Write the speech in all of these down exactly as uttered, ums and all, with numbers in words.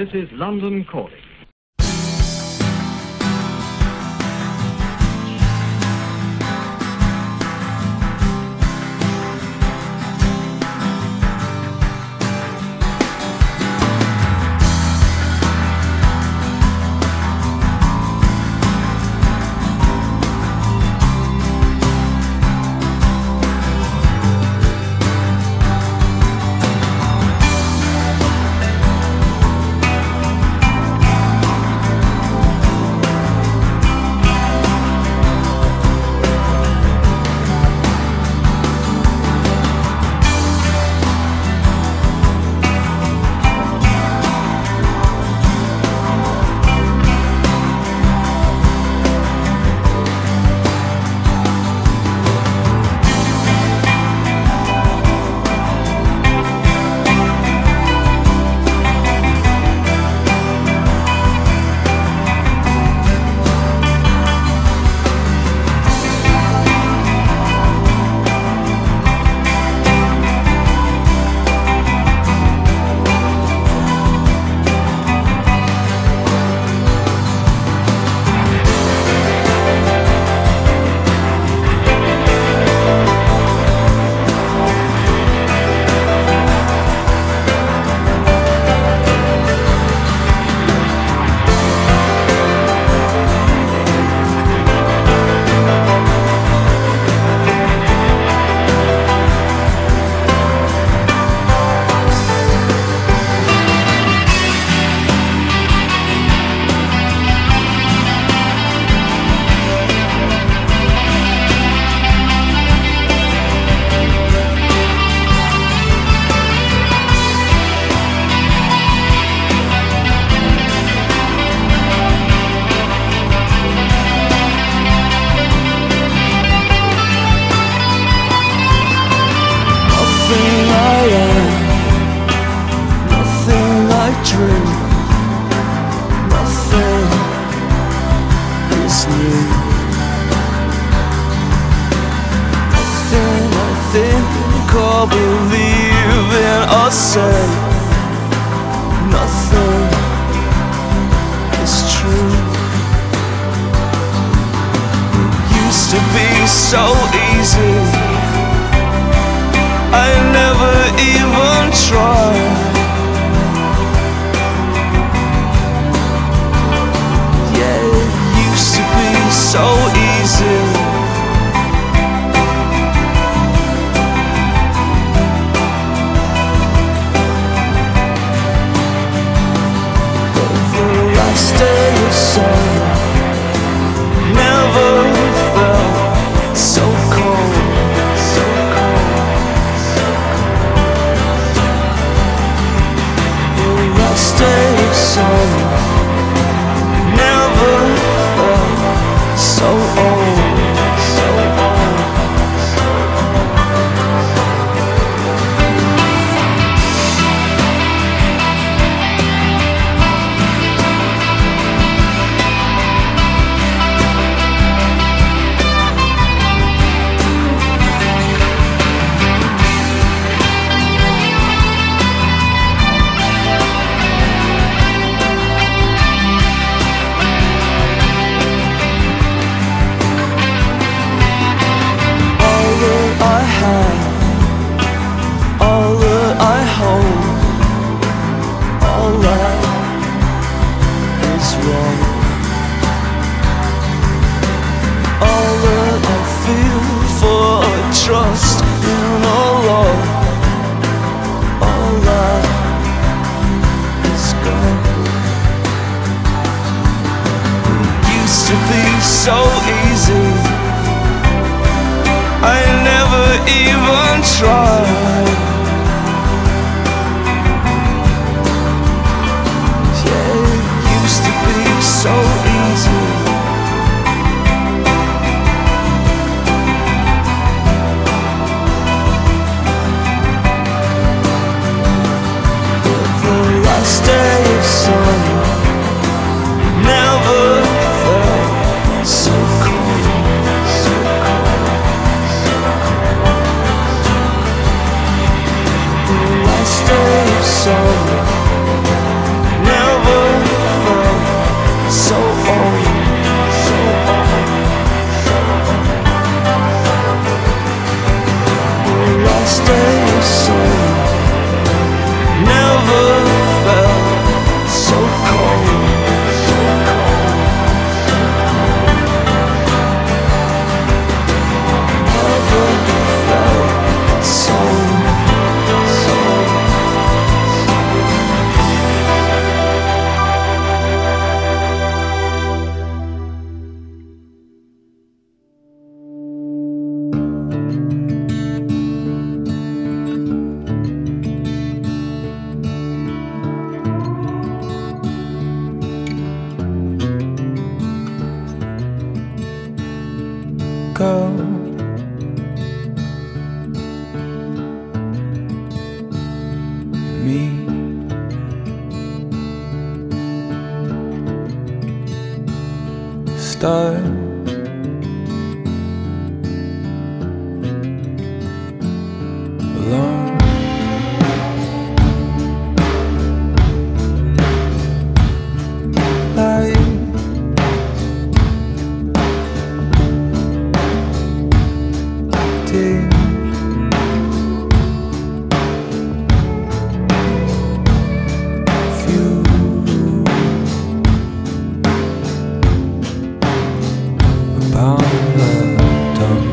This is London Calling. Or believe in or say nothing is true. It used to be so easy, I never even tried. Yeah, it used to be so easy. Day of summer never felt so cold, so cold, so cold. The last day of summer never felt so old, so old. Trust in all love, all that is gone. It used to be so easy, I never even tried. Yeah, it used to be so easy. Day of summer never felt so cold, so cold, so cold. The last day of summer never go. Me, start alone. Light dim. Few about the tongue.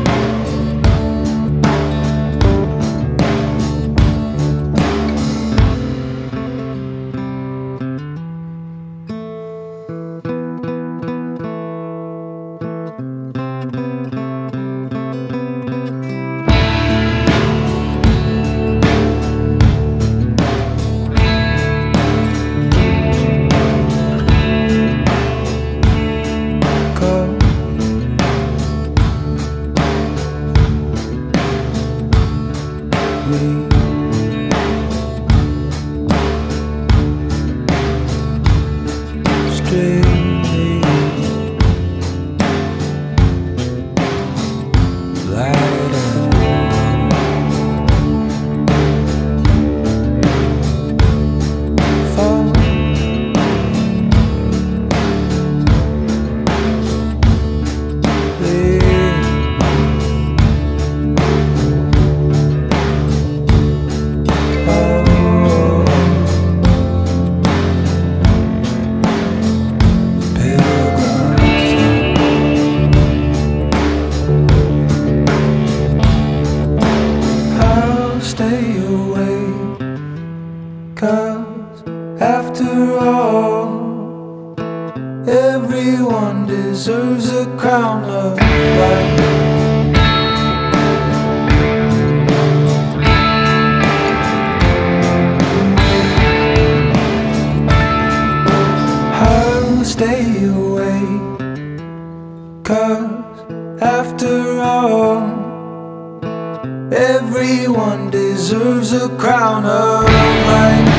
Me, straight light and fall. Stay away, 'cause after all, everyone deserves a crown of life. I'll stay away, 'cause after all, everyone deserves a crown of life.